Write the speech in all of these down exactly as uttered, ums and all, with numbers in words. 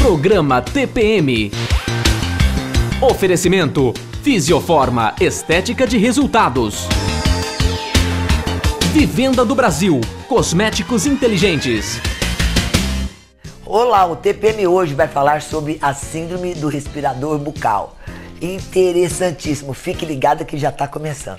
Programa T P M. Oferecimento Fisioforma Estética de Resultados. Vivenda do Brasil, cosméticos inteligentes. Olá, o T P M hoje vai falar sobre a síndrome do respirador bucal. Interessantíssimo, fique ligado que já está começando.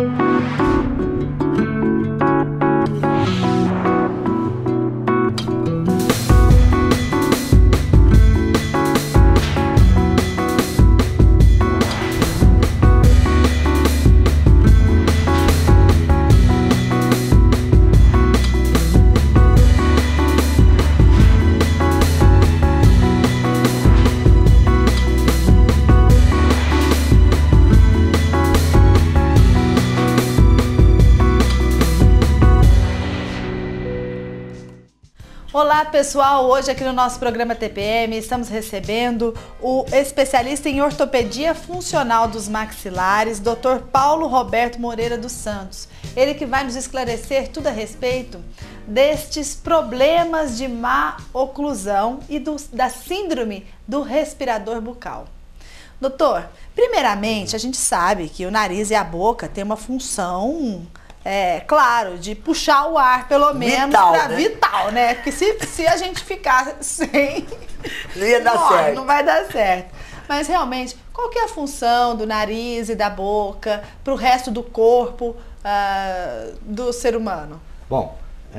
Olá pessoal, hoje aqui no nosso programa T P M estamos recebendo o especialista em ortopedia funcional dos maxilares, doutor Paulo Roberto Moreira dos Santos. Ele que vai nos esclarecer tudo a respeito destes problemas de má oclusão e do, da síndrome do respirador bucal. Doutor, primeiramente a gente sabe que o nariz e a boca têm uma função... É, claro, de puxar o ar, pelo menos, vital, pra né? vital, né? Porque se, se a gente ficar sem... Não ia dar não, certo. Não vai dar certo. Mas, realmente, qual que é a função do nariz e da boca pro resto do corpo uh, do ser humano? Bom,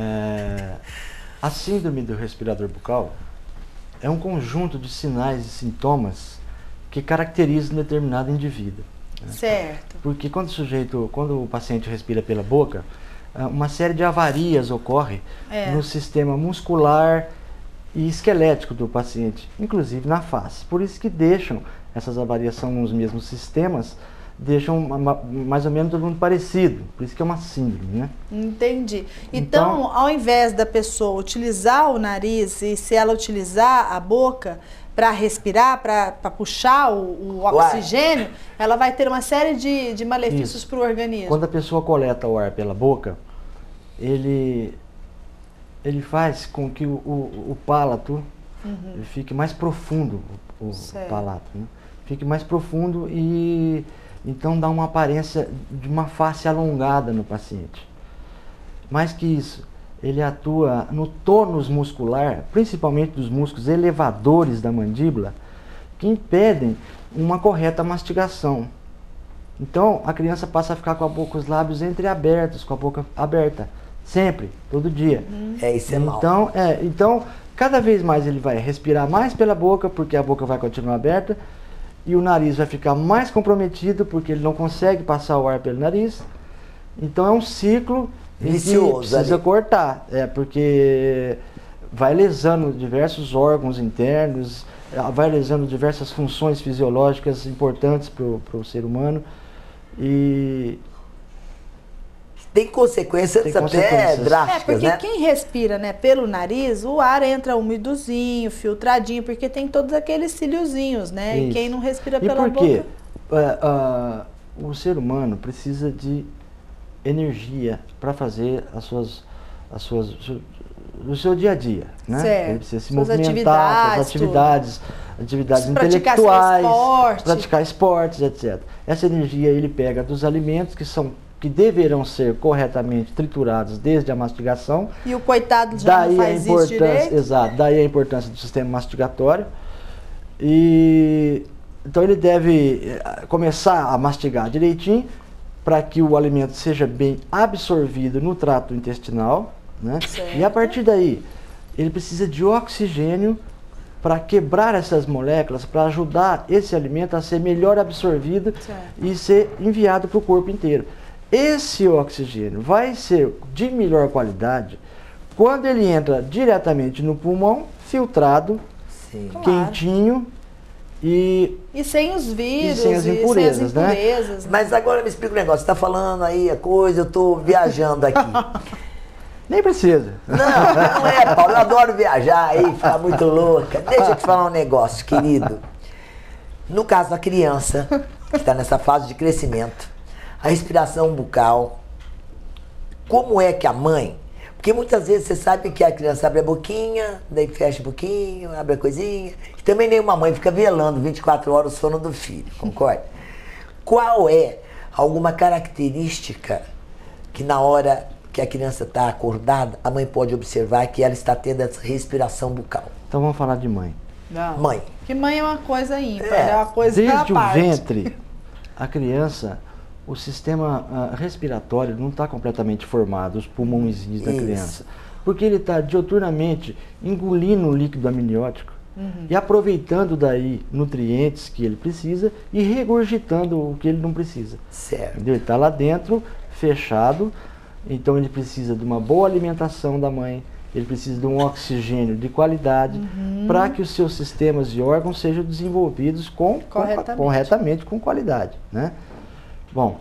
é, a síndrome do respirador bucal é um conjunto de sinais e sintomas que caracterizam um determinado indivíduo. Certo. Porque quando o sujeito, quando o paciente respira pela boca, uma série de avarias ocorre é. no sistema muscular e esquelético do paciente, inclusive na face. Por isso que deixam, essas avarias são nos mesmos sistemas, deixam uma, mais ou menos todo mundo parecido. Por isso que é uma síndrome, né? Entendi. Então, então ao invés da pessoa utilizar o nariz e se ela utilizar a boca para respirar, para puxar o, o oxigênio, Ué. ela vai ter uma série de, de malefícios para o organismo. Quando a pessoa coleta o ar pela boca, ele, ele faz com que o, o, o palato uhum. fique mais profundo, o, o palato, né? Fique mais profundo e então dá uma aparência de uma face alongada no paciente. Mais que isso, ele atua no tônus muscular, principalmente dos músculos elevadores da mandíbula, que impedem uma correta mastigação. Então, a criança passa a ficar com a boca, os lábios entreabertos, com a boca aberta, sempre, todo dia. É, isso é mal. Então, é, então, cada vez mais ele vai respirar mais pela boca, porque a boca vai continuar aberta, e o nariz vai ficar mais comprometido, porque ele não consegue passar o ar pelo nariz. Então, é um ciclo... vicioso, precisa ali. cortar, é, porque vai lesando diversos órgãos internos, vai lesando diversas funções fisiológicas importantes para o ser humano e tem consequências tem até consequências. drásticas, é, porque né? quem respira, né, pelo nariz, o ar entra umidozinho, filtradinho, porque tem todos aqueles ciliozinhos, né? Isso. E quem não respira e pela por quê? boca... Uh, uh, o ser humano precisa de energia para fazer as suas, as suas, o seu dia a dia, né? Certo. Ele precisa se Suas movimentar, atividades, as atividades, atividades praticar intelectuais, esporte. praticar esportes, etcétera. Essa energia ele pega dos alimentos que são que deverão ser corretamente triturados desde a mastigação. E o coitado já não faz isso direito. Exato, daí a importância do sistema mastigatório. E então ele deve começar a mastigar direitinho, para que o alimento seja bem absorvido no trato intestinal, né? E a partir daí, ele precisa de oxigênio para quebrar essas moléculas, para ajudar esse alimento a ser melhor absorvido certo. e ser enviado para o corpo inteiro. Esse oxigênio vai ser de melhor qualidade quando ele entra diretamente no pulmão, filtrado, Sim. quentinho, E, e sem os vírus, e sem as impurezas, sem as impurezas né? Mas agora me explica um negócio, você está falando aí a coisa, eu estou viajando aqui. Nem precisa. Não, não é, Paulo, eu adoro viajar aí, ficar muito louca. Deixa eu te falar um negócio, querido. No caso da criança, que está nessa fase de crescimento, a respiração bucal, como é que a mãe... Porque muitas vezes você sabe que a criança abre a boquinha, daí fecha um pouquinho, abre a coisinha. E também nenhuma mãe fica velando vinte e quatro horas o sono do filho, concorda? Qual é alguma característica que na hora que a criança está acordada, a mãe pode observar que ela está tendo essa respiração bucal? Então vamos falar de mãe. Não. Mãe. Que mãe é uma coisa ímpar, É. é uma coisa Desde pela o parte. ventre, a criança, o sistema ah, respiratório não está completamente formado, os pulmõezinhos da Isso. criança. Porque ele está dioturnamente engolindo o líquido amniótico Uhum. e aproveitando daí nutrientes que ele precisa e regurgitando o que ele não precisa. Certo. Entendeu? Ele está lá dentro, fechado, então ele precisa de uma boa alimentação da mãe, ele precisa de um oxigênio de qualidade para que os seus sistemas e órgãos sejam desenvolvidos com, Corretamente. com, corretamente, com qualidade, né? Bom,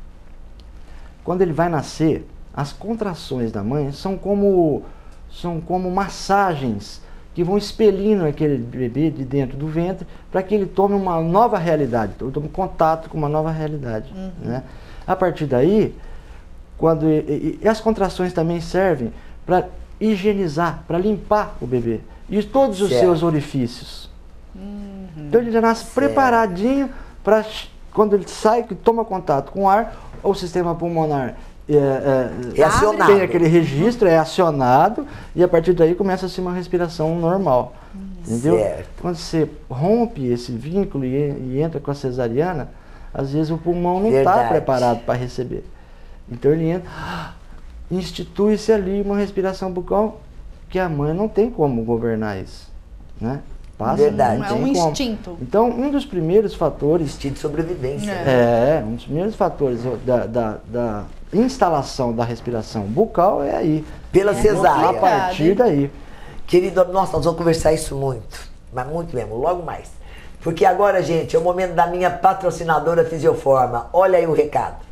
quando ele vai nascer, as contrações da mãe são como, são como massagens que vão expelindo aquele bebê de dentro do ventre para que ele tome uma nova realidade, tome contato com uma nova realidade, né? A partir daí, quando e, e as contrações também servem para higienizar, para limpar o bebê e todos os Certo. seus orifícios. Então ele já nasce preparadinho para quando ele sai, que toma contato com o ar, o sistema pulmonar é, é, É acionado. tem aquele registro, é acionado e a partir daí começa-se uma respiração normal. Entendeu? Certo. Quando você rompe esse vínculo e, e entra com a cesariana, às vezes o pulmão não está Verdade. preparado para receber. Então ele entra, institui-se ali uma respiração bucal que a mãe não tem como governar isso, né? Passa, Verdade. não É tem um como. instinto. Então, um dos primeiros fatores, Instinto de sobrevivência. É. né? é, um dos primeiros fatores da, da, da instalação da respiração bucal é aí. Pela A cesárea. partir daí. Querido, nossa, nós vamos conversar isso muito. Mas muito mesmo, logo mais. Porque agora, gente, é o momento da minha patrocinadora Fisioforma. Olha aí o recado.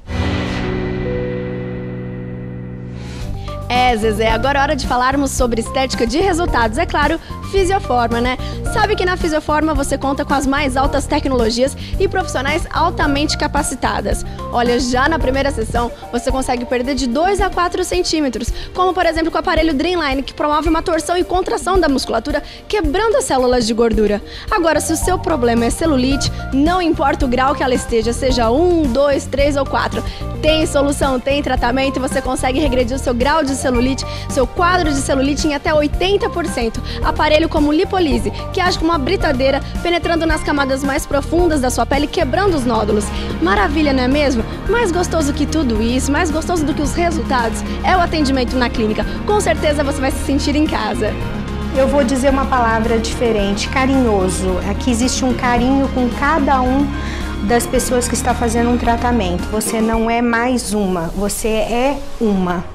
É, Zezé, agora é hora de falarmos sobre estética de resultados, é claro, Fisioforma, né? Sabe que na Fisioforma você conta com as mais altas tecnologias e profissionais altamente capacitadas. Olha, já na primeira sessão você consegue perder de dois a quatro centímetros, como por exemplo com o aparelho Dreamline, que promove uma torção e contração da musculatura, quebrando as células de gordura. Agora, se o seu problema é celulite, não importa o grau que ela esteja, seja um, dois, três ou quatro, tem solução, tem tratamento e você consegue regredir o seu grau de celulite, seu quadro de celulite em até oitenta por cento. Aparelho como Lipolise, que age como uma britadeira, penetrando nas camadas mais profundas da sua pele, quebrando os nódulos. Maravilha, não é mesmo? Mais gostoso que tudo isso, mais gostoso do que os resultados, é o atendimento na clínica. Com certeza você vai se sentir em casa. Eu vou dizer uma palavra diferente, carinhoso. Aqui existe um carinho com cada um das pessoas que está fazendo um tratamento. Você não é mais uma, você é uma.